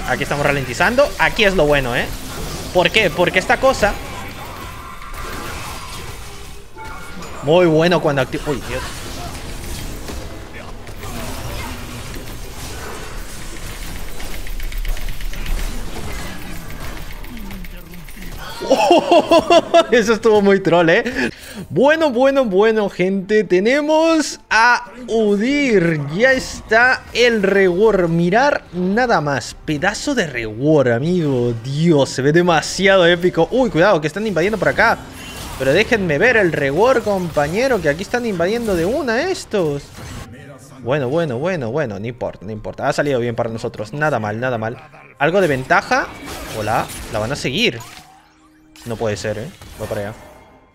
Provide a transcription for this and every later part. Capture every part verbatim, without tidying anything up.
Aquí estamos ralentizando. Aquí es lo bueno, ¿eh? ¿Por qué? Porque esta cosa... Muy bueno cuando activa... Uy, Dios. Oh, eso estuvo muy troll, ¿eh? Bueno, bueno, bueno, gente. Tenemos a Udyr. Ya está el reward. Mirar nada más. Pedazo de reward, amigo. Dios, se ve demasiado épico. Uy, cuidado, que están invadiendo por acá. Pero déjenme ver el reward, compañero, que aquí están invadiendo de una estos. Bueno, bueno, bueno, bueno. No importa, no importa. Ha salido bien para nosotros. Nada mal, nada mal. Algo de ventaja. Hola, la van a seguir. No puede ser, ¿eh? Voy para allá.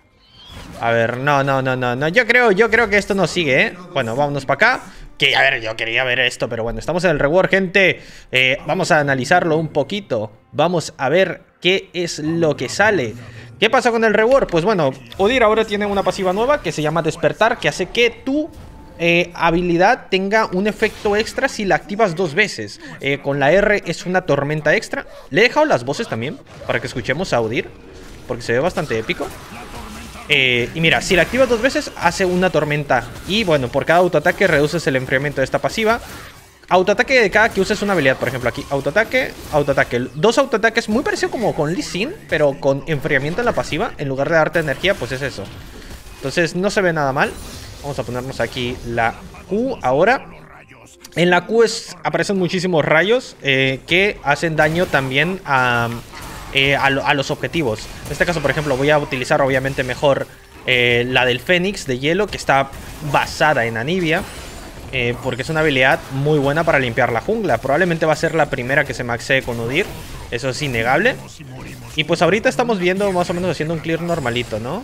A ver, no, no, no, no, no. Yo creo, yo creo que esto no sigue, ¿eh? Bueno, vámonos para acá. Que, a ver, yo quería ver esto, pero bueno, estamos en el reward, gente. Eh, vamos a analizarlo un poquito. Vamos a ver qué es lo que sale. ¿Qué pasa con el reward? Pues bueno, Udyr ahora tiene una pasiva nueva que se llama Despertar, que hace que tu eh, habilidad tenga un efecto extra si la activas dos veces. Eh, con la R es una tormenta extra. Le he dejado las voces también para que escuchemos a Udyr, porque se ve bastante épico. Eh, y mira, si la activas dos veces, hace una tormenta. Y bueno, por cada autoataque reduces el enfriamiento de esta pasiva. Autoataque de cada que uses una habilidad. Por ejemplo, aquí, autoataque, autoataque. Dos autoataques, muy parecido como con Lee Sin, pero con enfriamiento en la pasiva. En lugar de darte energía, pues es eso. Entonces no se ve nada mal. Vamos a ponernos aquí la Q ahora. En la Q es, aparecen muchísimos rayos eh, que hacen daño también a... Eh, a, lo, a los objetivos. En este caso, por ejemplo, voy a utilizar obviamente mejor eh, la del Fénix de hielo, que está basada en Anivia, eh, porque es una habilidad muy buena para limpiar la jungla. Probablemente va a ser la primera que se maxee con Udyr. Eso es innegable. Y pues ahorita estamos viendo más o menos haciendo un clear normalito, ¿no?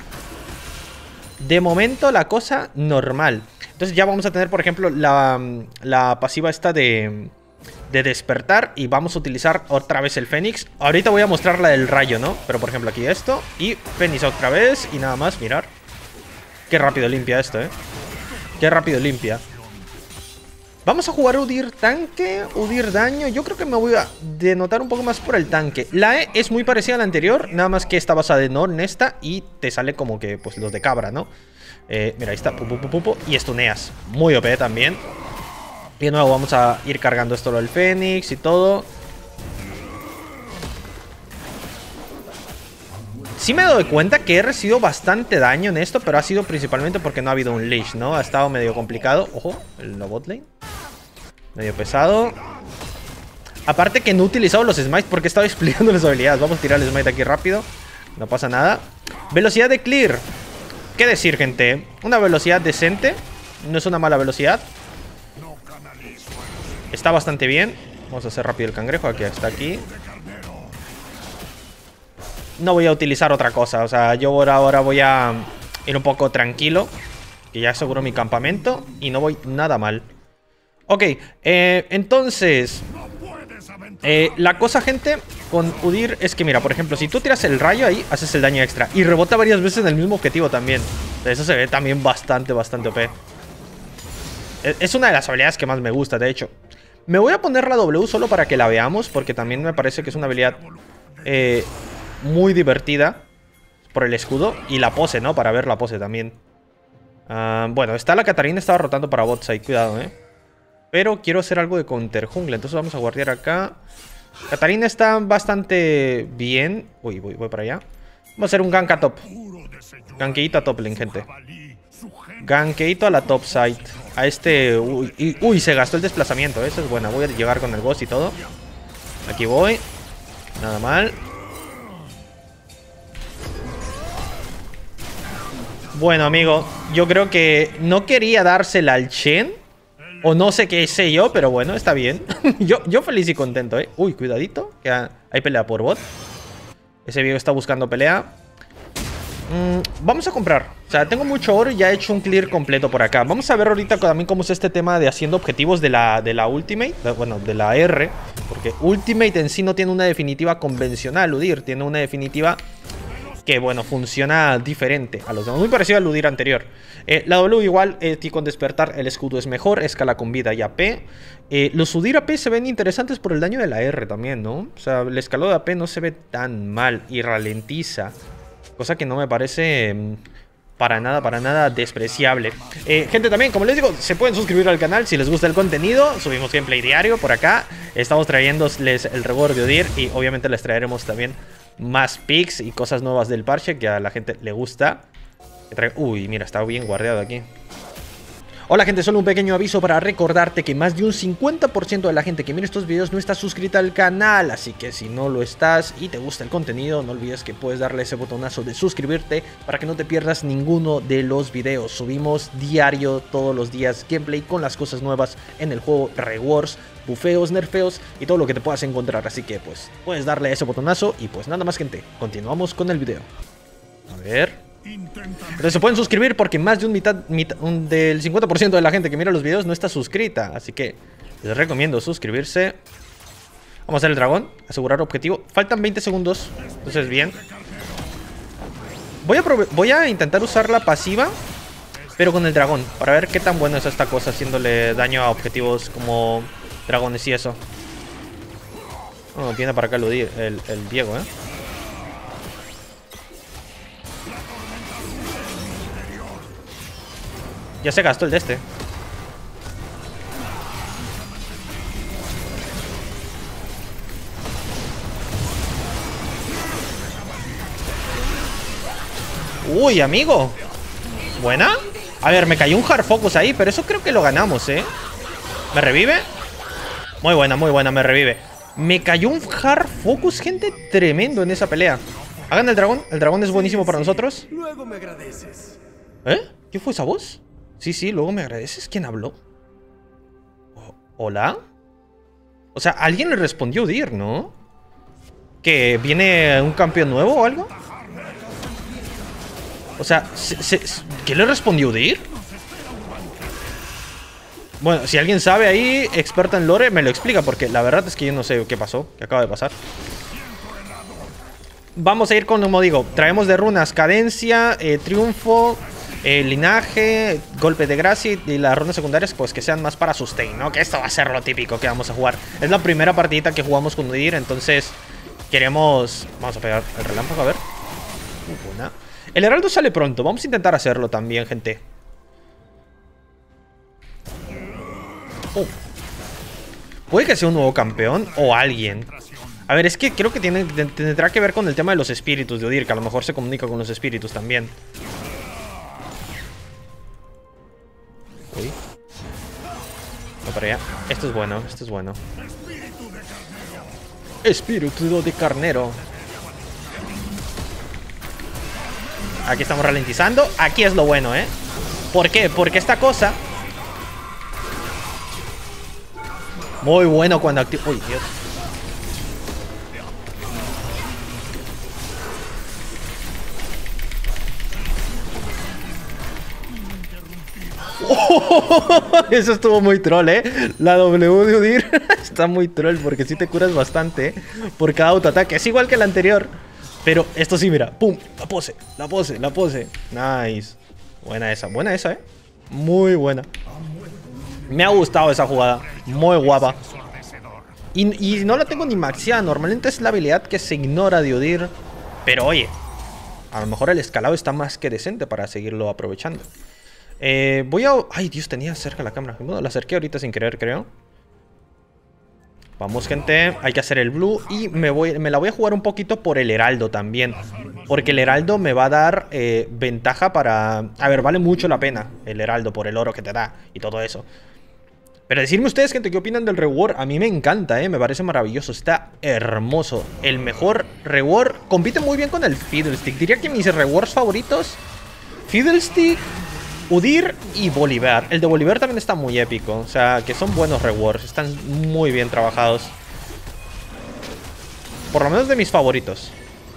De momento la cosa normal. Entonces ya vamos a tener, por ejemplo, la, la pasiva esta de... de despertar, y vamos a utilizar otra vez el Fénix. Ahorita voy a mostrar la del rayo, ¿no? Pero por ejemplo aquí esto, y Fénix otra vez, y nada más, mirar. Qué rápido limpia esto, ¿eh? Qué rápido limpia. Vamos a jugar Udyr tanque, Udyr daño. Yo creo que me voy a denotar un poco más por el tanque. La E es muy parecida a la anterior, nada más que está basada en en esta, y te sale como que, pues, los de cabra, ¿no? Eh, mira, ahí está, pu, pu, pu, pu, pu, y estuneas. Muy O P también. Y de nuevo vamos a ir cargando esto, lo del Fénix y todo. Sí me he dado cuenta que he recibido bastante daño en esto, pero ha sido principalmente porque no ha habido un leash, ¿no? Ha estado medio complicado. Ojo, el no bot lane. Medio pesado. Aparte que no he utilizado los smites porque he estado explicando las habilidades. Vamos a tirar el smite aquí rápido. No pasa nada. Velocidad de clear. ¿Qué decir, gente? Una velocidad decente. No es una mala velocidad. Está bastante bien. Vamos a hacer rápido el cangrejo. Aquí está aquí. No voy a utilizar otra cosa. O sea, yo por ahora voy a ir un poco tranquilo, que ya aseguro mi campamento y no voy nada mal. Ok, eh, entonces eh, la cosa, gente, con Udyr es que, mira, por ejemplo, si tú tiras el rayo ahí, haces el daño extra y rebota varias veces en el mismo objetivo también. Eso se ve también bastante, bastante O P. Es una de las habilidades que más me gusta, de hecho. Me voy a poner la W solo para que la veamos, porque también me parece que es una habilidad eh, muy divertida por el escudo y la pose, ¿no? Para ver la pose también. Uh, bueno, está la Katarina, estaba rotando para bot side, cuidado, ¿eh? Pero quiero hacer algo de counter jungla, entonces vamos a guardiar acá. Katarina está bastante bien. Uy, voy, voy para allá. Vamos a hacer un gank a top. Gankeito a top lane, gente. Gankeito a la top side. A este... Uy, uy, se gastó el desplazamiento. Eso es bueno. Voy a llegar con el boss y todo. Aquí voy. Nada mal. Bueno, amigo, yo creo que no quería dársela al Chen. O no sé qué sé yo, pero bueno, está bien. yo, yo feliz y contento, ¿eh? Uy, cuidadito, que hay pelea por bot. Ese viejo está buscando pelea. Mm, vamos a comprar. O sea, tengo mucho oro y ya he hecho un clear completo por acá. Vamos a ver ahorita también cómo es este tema de haciendo objetivos de la, de la Ultimate. De, bueno, de la R. Porque Ultimate en sí no tiene una definitiva convencional, Udyr. Tiene una definitiva que, bueno, funciona diferente a los demás. Muy parecido al Udyr anterior. Eh, la W igual, eh, con despertar el escudo es mejor, escala con vida y A P. Eh, los Udyr A P se ven interesantes por el daño de la R también, ¿no? O sea, el escalado de A P no se ve tan mal y ralentiza. Cosa que no me parece... Mmm, Para nada, para nada despreciable. eh, Gente, también, como les digo, se pueden suscribir al canal si les gusta el contenido. Subimos gameplay diario por acá. Estamos trayéndoles el reward de Udyr. Y obviamente les traeremos también más pics y cosas nuevas del parche que a la gente le gusta. Uy, mira, está bien guardado aquí. Hola gente, solo un pequeño aviso para recordarte que más de un cincuenta por ciento de la gente que mira estos videos no está suscrita al canal. Así que si no lo estás y te gusta el contenido, no olvides que puedes darle ese botonazo de suscribirte para que no te pierdas ninguno de los videos. Subimos diario, todos los días, gameplay con las cosas nuevas en el juego, rewards, bufeos, nerfeos y todo lo que te puedas encontrar. Así que pues puedes darle ese botonazo y pues nada más gente, continuamos con el video. A ver... Entonces se pueden suscribir porque más de un mitad, mitad un, del cincuenta por ciento de la gente que mira los videos no está suscrita. Así que les recomiendo suscribirse. Vamos a hacer el dragón, asegurar objetivo. Faltan veinte segundos, entonces bien. Voy a, voy a intentar usar la pasiva, pero con el dragón, para ver qué tan bueno es esta cosa, haciéndole daño a objetivos como dragones y eso. Oh, viene para acá el, el, el Diego, eh. Ya se gastó el de este. Uy, amigo. ¿Buena? A ver, me cayó un hard focus ahí, pero eso creo que lo ganamos, ¿eh? ¿Me revive? Muy buena, muy buena, me revive. Me cayó un hard focus, gente, tremendo en esa pelea. Hagan el dragón, el dragón es buenísimo para nosotros. Luego me agradeces. ¿Eh? ¿Qué fue esa voz? Sí, sí, luego me agradeces. ¿Quién habló? ¿Hola? O sea, alguien le respondió a Udyr, ¿no? ¿Que viene un campeón nuevo o algo? O sea, se, se, ¿qué le respondió a Udyr? Bueno, si alguien sabe ahí, experta en lore, me lo explica, porque la verdad es que yo no sé qué pasó, qué acaba de pasar. Vamos a ir con, como digo, traemos de runas cadencia, eh, triunfo... Eh, linaje, golpe de gracia y las rondas secundarias pues que sean más para sustain, ¿no? Que esto va a ser lo típico que vamos a jugar. Es la primera partidita que jugamos con Udyr, entonces queremos... Vamos a pegar el relámpago, a ver. Uh, buena. El heraldo sale pronto, vamos a intentar hacerlo también, gente. Uh. Puede que sea un nuevo campeón o alguien. A ver, es que creo que tiene, tendrá que ver con el tema de los espíritus de Udyr, que a lo mejor se comunica con los espíritus también. Uy. No, para allá. Esto es bueno, esto es bueno. Espíritu de carnero. Aquí estamos ralentizando. Aquí es lo bueno, ¿eh? ¿Por qué? Porque esta cosa... Muy bueno cuando activa... Uy, Dios. Oh, eso estuvo muy troll, eh. La W de Udyr está muy troll porque sí te curas bastante, eh, por cada autoataque. Es igual que el anterior, pero esto sí, mira. Pum, la pose, la pose, la pose. Nice. Buena esa, buena esa, eh. Muy buena. Me ha gustado esa jugada. Muy guapa. Y, y no la tengo ni maxeada. Normalmente es la habilidad que se ignora de Udyr. Pero oye, a lo mejor el escalado está más que decente para seguirlo aprovechando. Eh, voy a... Ay, Dios, tenía cerca la cámara. Bueno, la acerqué ahorita sin querer, creo. Vamos, gente. Hay que hacer el blue. Y me, voy, me la voy a jugar un poquito por el heraldo también. Porque el heraldo me va a dar eh, ventaja para... A ver, vale mucho la pena el heraldo por el oro que te da y todo eso. Pero decirme ustedes, gente, qué opinan del reward. A mí me encanta, eh. Me parece maravilloso. Está hermoso. El mejor reward. Compite muy bien con el Fiddlestick. Diría que mis rewards favoritos... Fiddlestick... Udyr y Bolívar. El de Bolívar también está muy épico. O sea, que son buenos rewards. Están muy bien trabajados. Por lo menos de mis favoritos.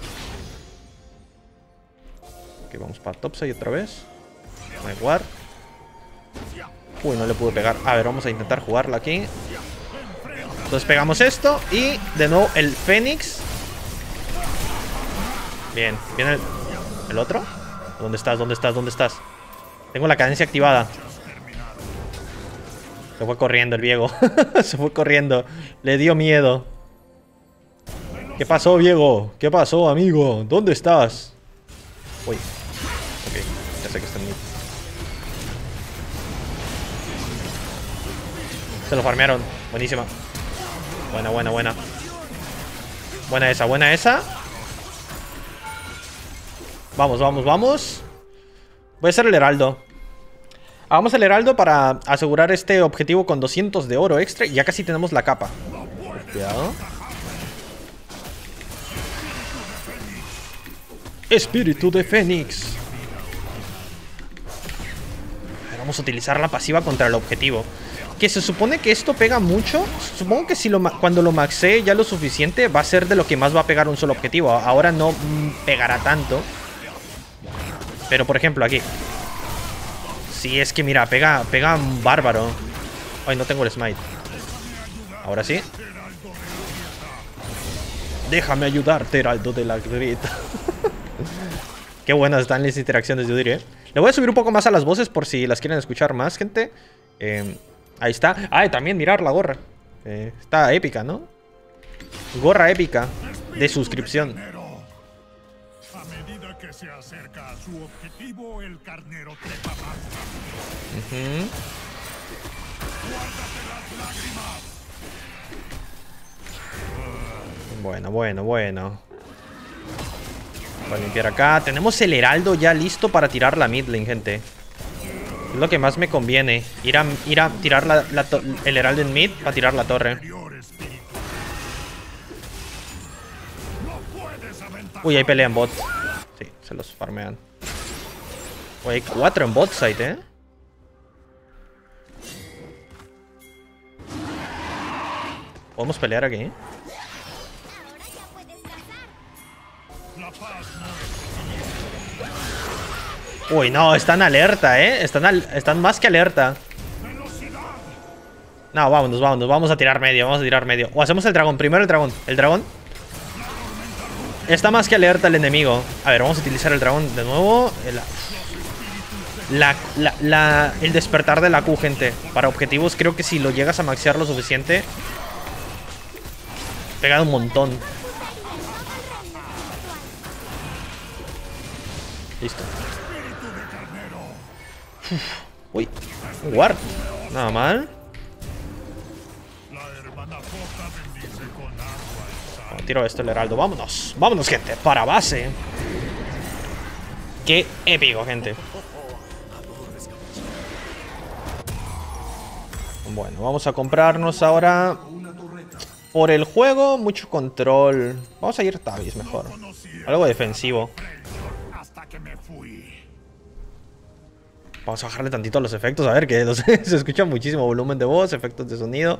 Ok, vamos para Topside otra vez. No hay war. Uy, no le pude pegar. A ver, vamos a intentar jugarla aquí. Entonces pegamos esto. Y de nuevo el Fénix. Bien, viene el, el otro. ¿Dónde estás? ¿Dónde estás? ¿Dónde estás? Tengo la cadencia activada. Se fue corriendo el Viego. Se fue corriendo. Le dio miedo. ¿Qué pasó, Viego? ¿Qué pasó, amigo? ¿Dónde estás? Uy. Ok, ya sé que está en mí. Se lo farmearon. Buenísima. Buena, buena, buena. Buena esa, buena esa. Vamos, vamos, vamos. Voy a hacer el heraldo. Hagamos el heraldo para asegurar este objetivo con doscientos de oro extra. Y ya casi tenemos la capa. Cuidado. Espíritu de Fénix. Vamos a utilizar la pasiva contra el objetivo. Que se supone que esto pega mucho. Supongo que si lo cuando lo maxee ya lo suficiente, va a ser de lo que más va a pegar un solo objetivo. Ahora no mm, pegará tanto. Pero por ejemplo aquí. Sí, es que mira, pega, pega un bárbaro. Ay, no tengo el smite. Ahora sí. Déjame ayudarte, heraldo de la grieta. Qué buenas están las interacciones, yo diré. Le voy a subir un poco más a las voces por si las quieren escuchar más, gente. Eh, ahí está. Ah, y también mirar la gorra. Eh, está épica, ¿no? Gorra épica de suscripción. A medida que se acerca a su objetivo, el carnero trepa más. Uh-huh. Guárdate las lágrimas. Bueno, bueno, bueno. Voy a limpiar acá. Tenemos el heraldo ya listo para tirar la mid lane, gente. Es lo que más me conviene. Ir a, ir a tirar la, la el heraldo en mid para tirar la torre. Uy, hay pelea en bot. Sí, se los farmean. Uy, hay cuatro en bot side, ¿eh? ¿Podemos pelear aquí? Uy, no, están alerta, ¿eh? Están, al están más que alerta. No, vámonos, vámonos. Vamos a tirar medio, vamos a tirar medio. O hacemos el dragón. Primero el dragón. El dragón. Está más que alerta el enemigo. A ver, vamos a utilizar el dragón de nuevo. La, la, la, el despertar de la Q, gente. Para objetivos, creo que si lo llegas a maxear lo suficiente, pega un montón. Listo. Uf, uy, un ward. Nada mal. Bueno, tiro esto el heraldo. Vámonos. Vámonos, gente. Para base. Qué épico, gente. Bueno, vamos a comprarnos ahora por el juego mucho control. Vamos a ir Tavis mejor. Algo defensivo. Vamos a bajarle tantito a los efectos. A ver, que los, se escucha muchísimo volumen de voz, efectos de sonido.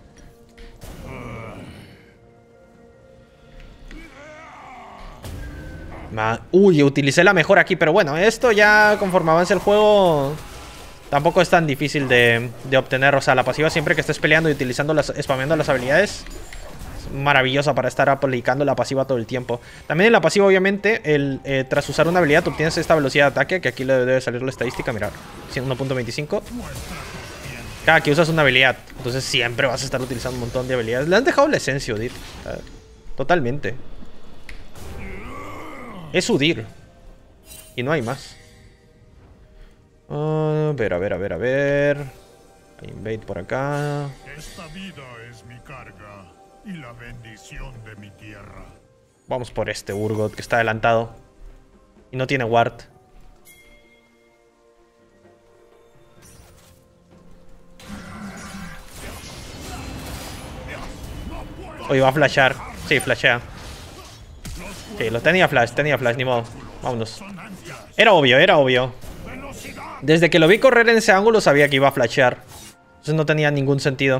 Ma Uy, utilicé la mejor aquí. Pero bueno, esto ya conforme avance el juego tampoco es tan difícil de, de obtener. O sea, la pasiva siempre que estés peleando y utilizando las, spameando las habilidades, es maravillosa para estar aplicando la pasiva todo el tiempo. También en la pasiva, obviamente, el, eh, tras usar una habilidad, tú obtienes esta velocidad de ataque, que aquí le debe salir la estadística, mirad, uno punto veinticinco. Cada que usas una habilidad, entonces siempre vas a estar utilizando un montón de habilidades. Le han dejado la esencia, Udyr. Totalmente. Es Udyr. Y no hay más. A ver, a ver, a ver, a ver. Hay invade por acá. Esta vida es mi carga y la bendición de mi tierra. Vamos por este Urgot que está adelantado. Y no tiene ward. Oye, va a flashear. Sí, flashea. Sí, lo tenía flash, tenía flash, ni modo. Vámonos. Era obvio, era obvio. Desde que lo vi correr en ese ángulo sabía que iba a flashear. Entonces no tenía ningún sentido.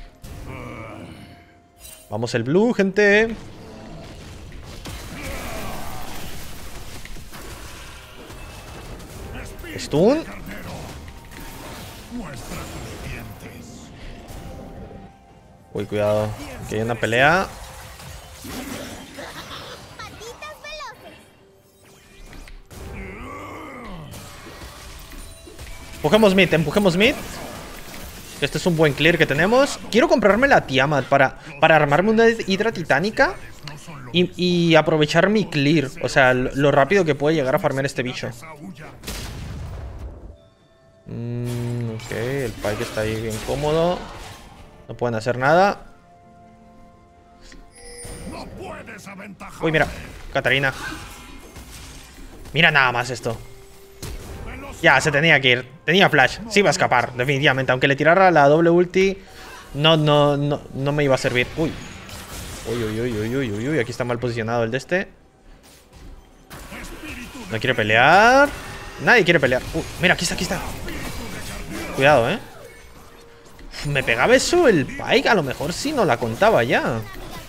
Vamos el blue, gente. Stun. Uy, cuidado. Aquí hay una pelea. Empujemos mid, empujemos mid. Este es un buen clear que tenemos. Quiero comprarme la Tiamat para, para armarme una hidra titánica y, y aprovechar mi clear. O sea, lo, lo rápido que puede llegar a farmear este bicho. Mm, ok, el Pyke está ahí bien cómodo. No pueden hacer nada. Uy, mira, Katarina. Mira nada más esto. Ya, se tenía que ir. Tenía flash. Sí iba a escapar, definitivamente. Aunque le tirara la doble ulti, no, no, no, no me iba a servir. Uy. Uy, uy, uy, uy, uy, uy, uy. Aquí está mal posicionado el de este. No quiere pelear. Nadie quiere pelear. Uy, mira, aquí está, aquí está. Cuidado, eh. Me pegaba eso el Pyke. A lo mejor sí no la contaba ya.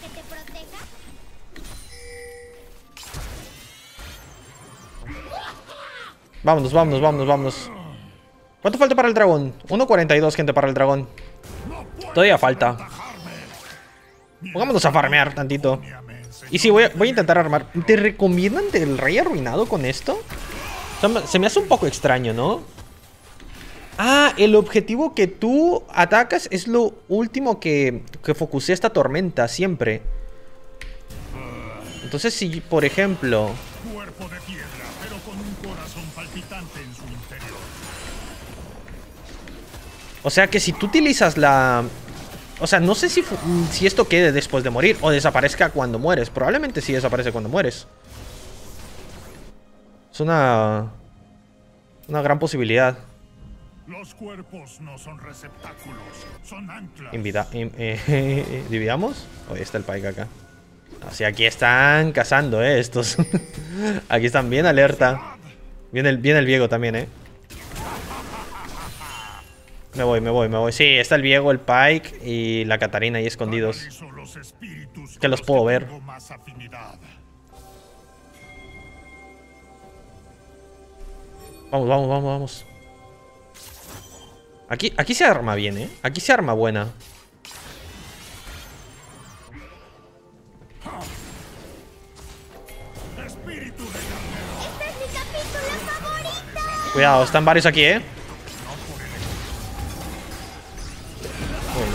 Vámonos, vámonos, vámonos, vámonos. ¿Cuánto falta para el dragón? uno cuarenta y dos, gente, para el dragón. Todavía falta. Pongámonos a farmear tantito. Y sí, voy a, voy a intentar armar. ¿Te recomiendan del rey arruinado con esto? O sea, se me hace un poco extraño, ¿no? Ah, el objetivo que tú atacas es lo último que, que focusea esta tormenta, siempre. Entonces, si, por ejemplo... Cuerpo de piedra, pero con un corazón palpitante en su interior. O sea que si tú utilizas la... O sea, no sé si, si esto quede después de morir o desaparezca cuando mueres. Probablemente sí desaparece cuando mueres. Es una... Una gran posibilidad. Los cuerpos no son receptáculos, son anclas. Invita, in, eh, ¿Dividamos? Oh, está el Pyke acá. O sea, aquí están cazando, eh, estos. Aquí están bien alerta. Viene el, viene el Viego también, eh. Me voy, me voy, me voy. Sí, está el Viego, el Pyke y la Katarina ahí escondidos. Que los puedo ver. Vamos, vamos, vamos, vamos. Aquí, aquí se arma bien, ¿eh? Aquí se arma buena. Cuidado, están varios aquí, ¿eh? Bueno.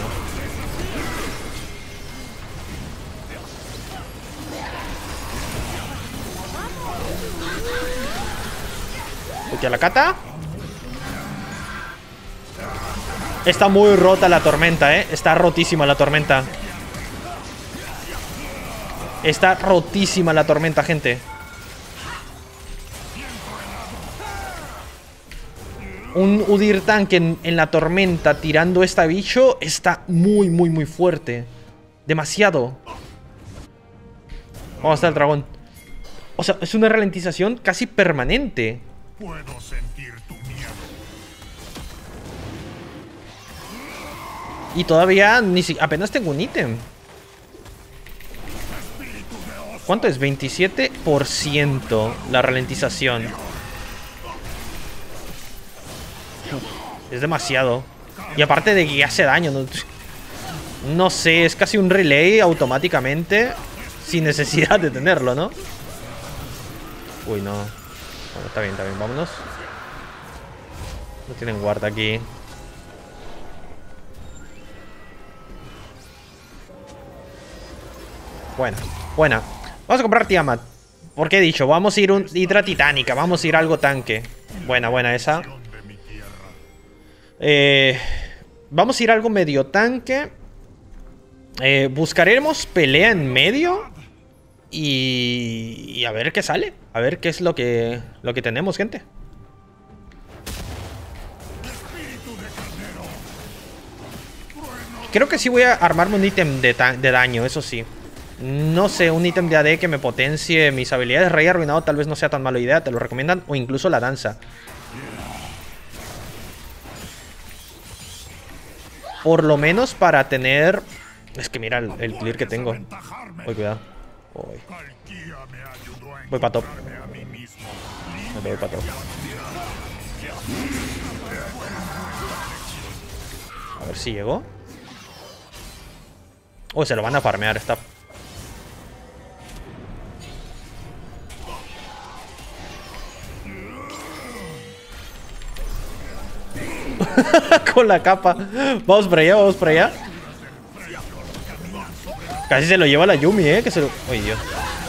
Ulti a la Kata. Está muy rota la tormenta, ¿eh? Está rotísima la tormenta. Está rotísima la tormenta, gente. Un Udyr tanque en, en la tormenta tirando esta bicho está muy, muy, muy fuerte. Demasiado. Vamos hasta el dragón. O sea, es una ralentización casi permanente. Puedo sentir tu miedo. Y todavía ni si apenas tengo un ítem. ¿Cuánto es? veintisiete por ciento la ralentización. Es demasiado. Y aparte de que hace daño, no, no sé, es casi un relay automáticamente sin necesidad de tenerlo, ¿no? Uy, no. Bueno, está bien, está bien, vámonos. No tienen guard aquí. Buena, buena. Vamos a comprar Tiamat. Porque he dicho, vamos a ir un hidra titánica, vamos a ir algo tanque. Buena, buena esa. Eh, vamos a ir algo medio tanque. Eh, buscaremos pelea en medio. Y, y a ver qué sale. A ver qué es lo que, lo que tenemos, gente. Creo que sí voy a armarme un ítem de, de daño, eso sí. No sé, un ítem de A D que me potencie mis habilidades. Rey arruinado tal vez no sea tan mala idea, te lo recomiendan. O incluso la danza. Por lo menos para tener... Es que mira el, el clear que tengo. Uy, cuidado. Uy. Voy para top. Me voy para top. A ver si llegó. Uy, se lo van a farmear. Está... Con la capa. Vamos para allá, vamos para allá. Casi se lo lleva la Yumi, eh. Que se lo... Uy, Dios.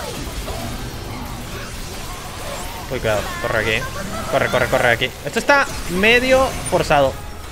Uy, cuidado. Corre aquí. Corre, corre, corre aquí. Esto está medio forzado.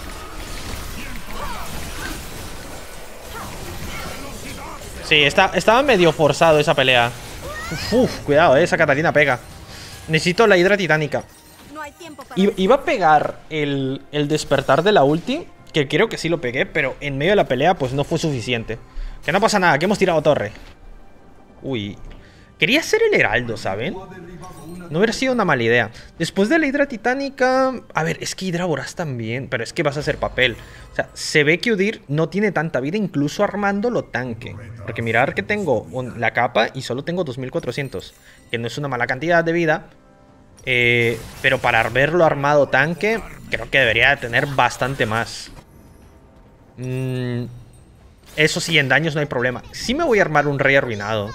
Sí, está, estaba medio forzado esa pelea. Uf, uf, cuidado, eh, esa Catalina pega. Necesito la hidra titánica. I, iba a pegar el, el despertar de la ulti, que creo que sí lo pegué, pero en medio de la pelea pues no fue suficiente. Que no pasa nada, que hemos tirado torre. Uy. Quería ser el heraldo, ¿saben? No hubiera sido una mala idea. Después de la hidra titánica... A ver, es que Hidra Voraz también, pero es que vas a hacer papel. O sea, se ve que Udyr no tiene tanta vida, incluso armándolo tanque. Porque mirar que tengo un, la capa y solo tengo dos mil cuatrocientos. Que no es una mala cantidad de vida. Eh, pero para verlo armado tanque, creo que debería de tener bastante más. Mm, eso sí, en daños no hay problema. Sí me voy a armar un rey arruinado.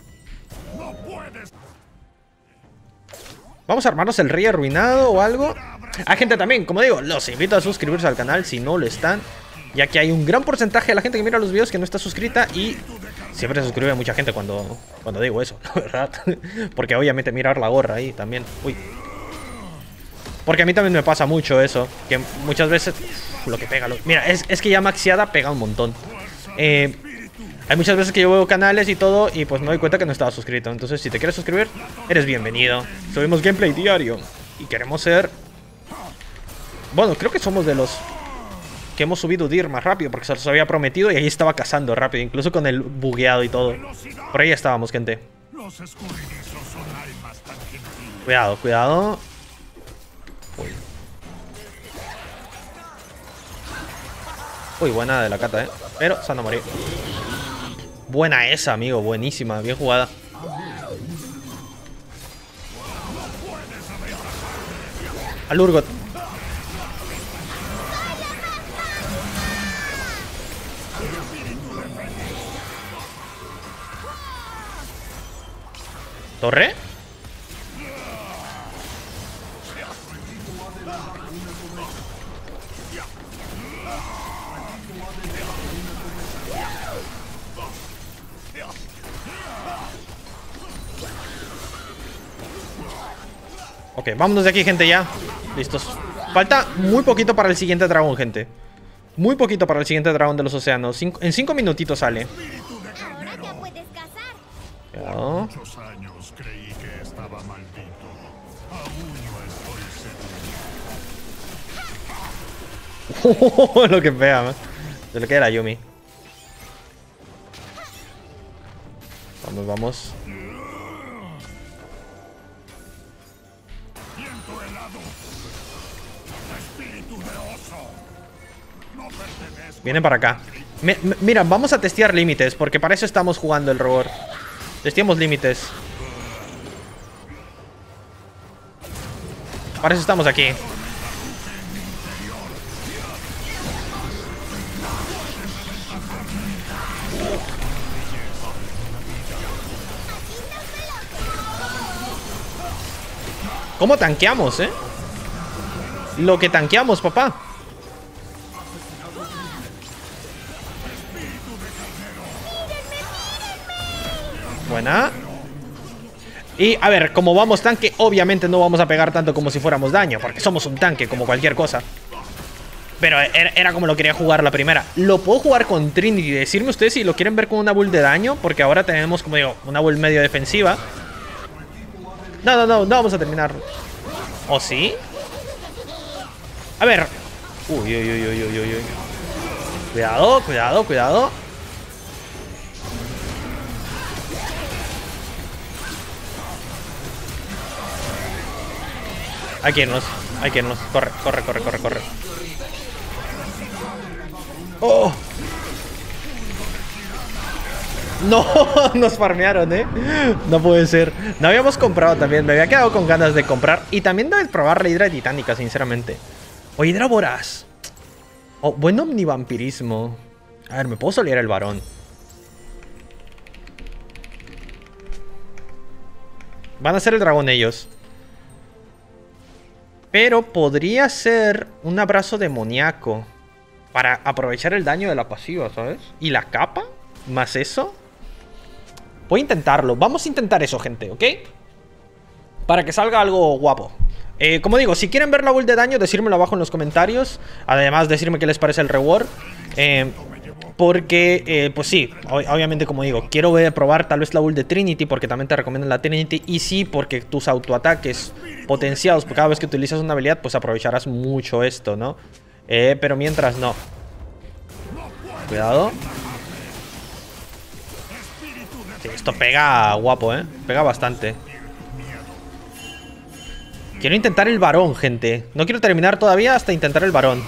Vamos a armarnos el rey arruinado o algo. Hay gente también, como digo, los invito a suscribirse al canal si no lo están, ya que hay un gran porcentaje de la gente que mira los videos que no está suscrita. Y siempre se suscribe mucha gente cuando, cuando digo eso, la verdad. Porque obviamente mirar la gorra ahí también. Uy. Porque a mí también me pasa mucho eso, que muchas veces... Uf, lo que pega, lo... Mira, es, es que ya maxiada pega un montón. Eh... Hay muchas veces que yo veo canales y todo y pues me doy cuenta que no estaba suscrito. Entonces si te quieres suscribir, eres bienvenido. Subimos gameplay diario y queremos ser... Bueno, creo que somos de los que hemos subido Udyr más rápido, porque se los había prometido y ahí estaba cazando rápido, incluso con el bugueado y todo. Por ahí estábamos, gente. Cuidado, cuidado. Uy. Uy, buena de la Cata, eh. Pero se van a morir. Buena esa, amigo, buenísima, bien jugada. Al Urgot. ¿Torre? Ok, vámonos de aquí, gente, ya. Listos. Falta muy poquito para el siguiente dragón, gente. Muy poquito para el siguiente dragón de los océanos. Cinco, en cinco minutitos sale. Ahora ya puedes cazar. Cuidado. Muchos años creí que estaba maldito. Aún no estoy seguro. Lo que pega, man. Se le queda la Yumi. Vamos, vamos. Viento helado. Espíritu de oso. No pertenezco. Vienen para acá. Me, me, mira, vamos a testear límites, porque para eso estamos jugando el robot. Testeamos límites. Para eso estamos aquí. ¿Cómo tanqueamos, eh? Lo que tanqueamos, papá. Buena. Y, a ver, como vamos tanque, obviamente no vamos a pegar tanto como si fuéramos daño, porque somos un tanque, como cualquier cosa. Pero era, era como lo quería jugar la primera. Lo puedo jugar con Trinity. Decirme ustedes si lo quieren ver con una build de daño, porque ahora tenemos, como digo, una build medio defensiva. No, no, no, no vamos a terminar. ¿O sí? A ver. Uy, uy, uy, uy, uy, uy. Cuidado, cuidado, cuidado. Hay que irnos, hay que irnos. Corre, corre, corre, corre, corre. ¡Oh! No, nos farmearon, ¿eh? No puede ser. No habíamos comprado también. Me había quedado con ganas de comprar. Y también de probar la hidra titánica, sinceramente. O hidra voraz. O buen omnivampirismo. A ver, me puedo solear el varón. Van a ser el dragón ellos. Pero podría ser un abrazo demoníaco para aprovechar el daño de la pasiva, ¿sabes? Y la capa, más eso. Voy a intentarlo. Vamos a intentar eso, gente, ¿ok? Para que salga algo guapo. Eh, como digo, si quieren ver la build de daño, decírmelo abajo en los comentarios. Además, decirme qué les parece el reward. Eh, porque, eh, pues sí, obviamente, como digo, quiero ver, probar tal vez la build de Trinity, porque también te recomiendan la Trinity. Y sí, porque tus autoataques potenciados, cada vez que utilizas una habilidad, pues aprovecharás mucho esto, ¿no? Eh, pero mientras no. Cuidado. Sí, esto pega guapo, ¿eh? Pega bastante. Quiero intentar el varón, gente. No quiero terminar todavía hasta intentar el varón.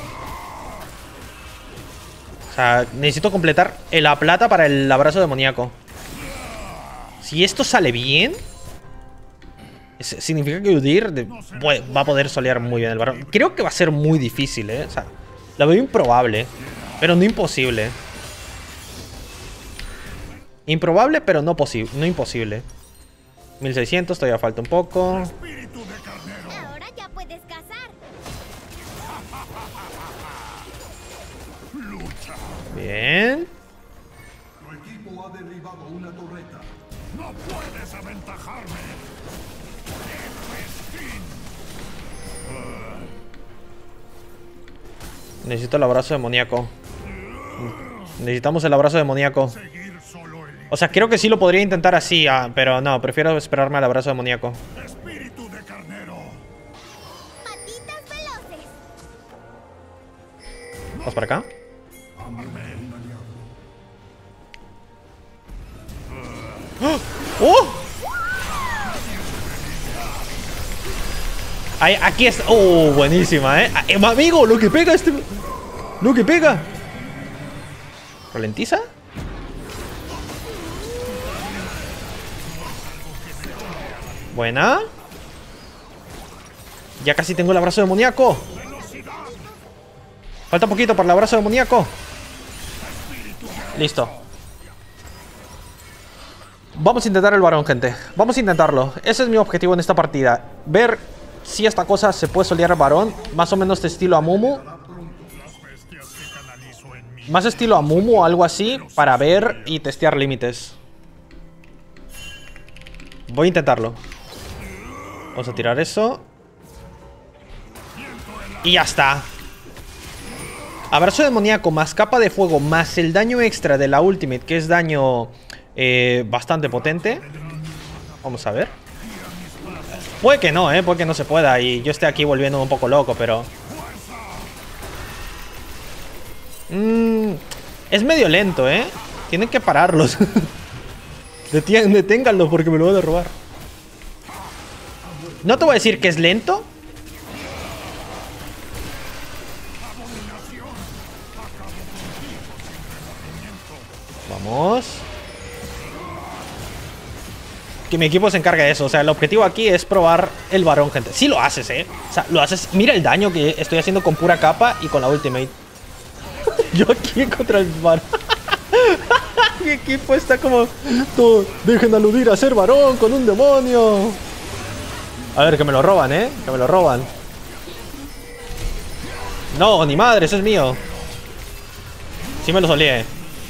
O sea, necesito completar la plata para el abrazo demoníaco. Si esto sale bien, significa que Udyr de, va a poder solear muy bien el varón. Creo que va a ser muy difícil, ¿eh? O sea, lo veo improbable, pero no imposible. Improbable, pero no posible, no imposible. mil seiscientos, todavía falta un poco. Ahora ya puedes cazar. Bien. Tu equipo ha derribado una torreta. No puedes aventajarme. Necesito el abrazo demoníaco. Necesitamos el abrazo demoníaco. O sea, creo que sí lo podría intentar así, ah, pero no, prefiero esperarme al abrazo demoníaco. Espíritu de carnero. Patitas veloces. Vamos para acá. ¡Oh! Ahí, aquí está. ¡Oh! Buenísima, ¿eh? eh amigo, lo que pega este... Lo que pega. ¿Ralentiza? Buena. Ya casi tengo el abrazo demoníaco. Falta poquito para el abrazo demoníaco. Listo. Vamos a intentar el varón, gente. Vamos a intentarlo. Ese es mi objetivo en esta partida. Ver si esta cosa se puede solear varón. Más o menos de estilo a Mumu. Más estilo a Mumu o algo así. Para ver y testear límites. Voy a intentarlo. Vamos a tirar eso. Y ya está. Abrazo demoníaco más capa de fuego más el daño extra de la ultimate, que es daño eh, bastante potente. Vamos a ver. Puede que no, eh. Puede que no se pueda y yo esté aquí volviendo un poco loco, pero... Mm, es medio lento, eh. Tienen que pararlos. Deténganlos porque me lo van a robar. No te voy a decir que es lento. Vamos. Que mi equipo se encargue de eso. O sea, el objetivo aquí es probar el varón, gente. Sí lo haces, eh. O sea, lo haces. Mira el daño que estoy haciendo con pura capa y con la ultimate. Yo aquí contra el varón. Mi equipo está como... Todo, dejen aludir a ser varón con un demonio. A ver, que me lo roban, eh. Que me lo roban. No, ni madre, eso es mío. Sí me lo solía.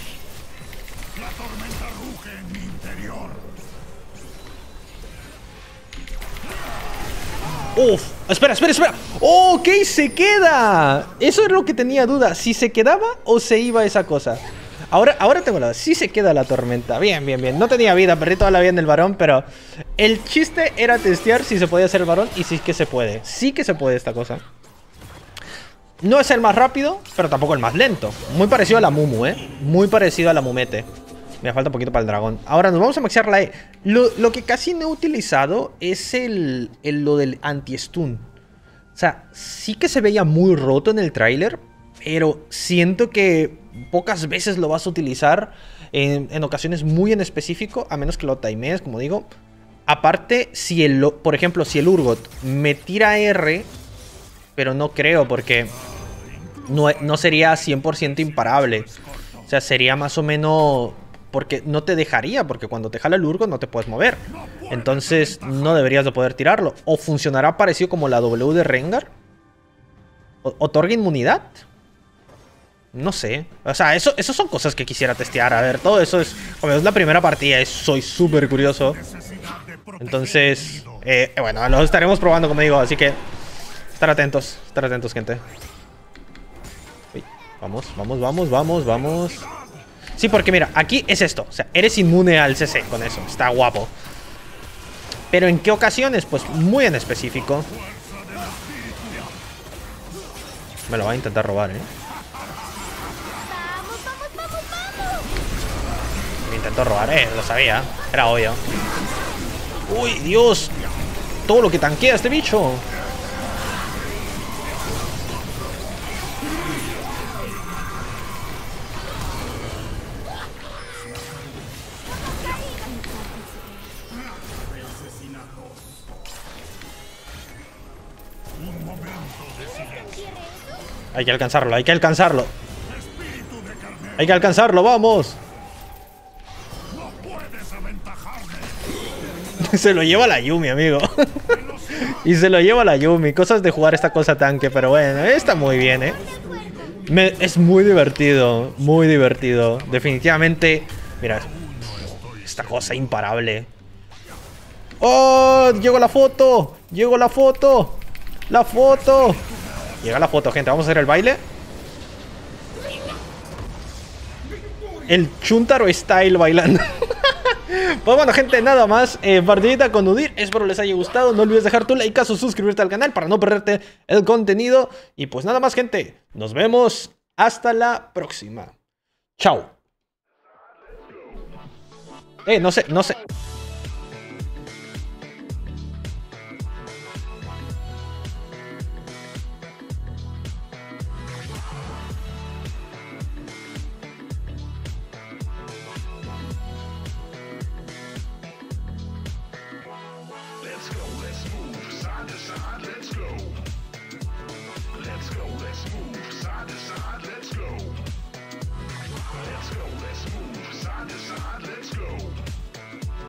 Uf, espera, espera, espera. Oh, ok, se queda. Eso es lo que tenía duda. Si se quedaba o se iba esa cosa. Ahora, ahora tengo la duda. Sí se queda la tormenta. Bien, bien, bien. No tenía vida, perdí toda la vida en el varón, pero el chiste era testear si se podía hacer el varón y sí que se puede. Sí que se puede esta cosa. No es el más rápido, pero tampoco el más lento. Muy parecido a la Mumu, ¿eh? Muy parecido a la Mumete. Me falta un poquito para el dragón. Ahora nos vamos a maxear la E. Lo, lo que casi no he utilizado es el, el lo del anti-stun. O sea, sí que se veía muy roto en el tráiler, pero siento que pocas veces lo vas a utilizar en, en ocasiones muy en específico, a menos que lo timees, como digo. Aparte, si el, por ejemplo, si el Urgot me tira R, pero no creo porque no, no sería cien por ciento imparable. O sea, sería más o menos porque no te dejaría, porque cuando te jala el Urgot no te puedes mover. Entonces no deberías de poder tirarlo. O funcionará parecido como la W de Rengar. O ¿otorga inmunidad? No sé. O sea, eso, eso son cosas que quisiera testear. A ver, todo eso es... Como es la primera partida, es, soy súper curioso. Entonces, eh, bueno, lo estaremos probando, como digo. Así que, estar atentos. Estar atentos, gente. Uy, vamos, vamos, vamos, vamos, vamos. Sí, porque mira, aquí es esto. O sea, eres inmune al C C con eso. Está guapo. Pero ¿en qué ocasiones? Pues muy en específico. Me lo va a intentar robar, ¿eh? Me intentó robar, eh, lo sabía. Era obvio. Uy, Dios. Todo lo que tanquea este bicho. Hay que alcanzarlo, hay que alcanzarlo. Hay que alcanzarlo, vamos. Se lo lleva la Yumi, amigo. Y se lo lleva la Yumi. Cosas de jugar esta cosa tanque. Pero bueno, está muy bien, ¿eh? Me, es muy divertido. Muy divertido. Definitivamente. Mira. Esta cosa imparable. ¡Oh! Llegó la foto. Llegó la foto. La foto. Llega la foto, gente. Vamos a hacer el baile. El Chuntaro Style bailando. Pues bueno, gente, nada más. eh, Partidita con Udyr. Espero les haya gustado. No olvides dejar tu like, suscribirte al canal para no perderte el contenido. Y pues nada más, gente. Nos vemos. Hasta la próxima. Chao. Eh, no sé, no sé. Let's go, let's move, side to side, let's go.